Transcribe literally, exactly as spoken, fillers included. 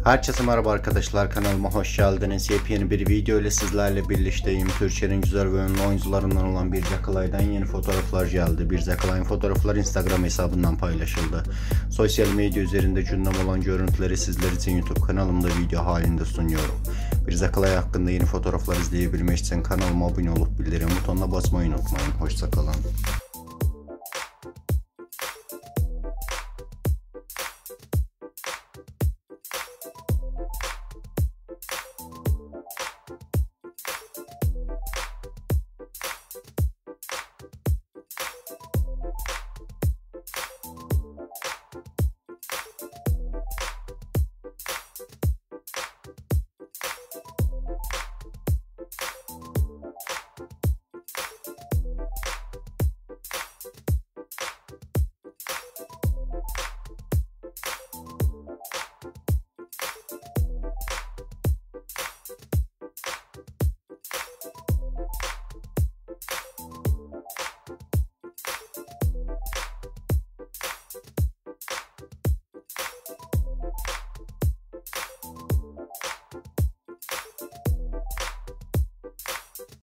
Herkese merhaba arkadaşlar, kanalıma hoş geldiniz. Yepyeni bir video ile sizlerle birlikteyim. Türkiye'nin güzel ve ünlü oyuncularından olan Birce Alay'dan yeni fotoğraflar geldi. Birce Alay'ın fotoğrafları Instagram hesabından paylaşıldı. Sosyal medya üzerinde gündem olan görüntüleri sizler için YouTube kanalımda video halinde sunuyorum. Birce Alay hakkında yeni fotoğraflar izleyebilmek için kanalıma abone olup bildirim butonuna basmayı unutmayın. Hoşça kalın.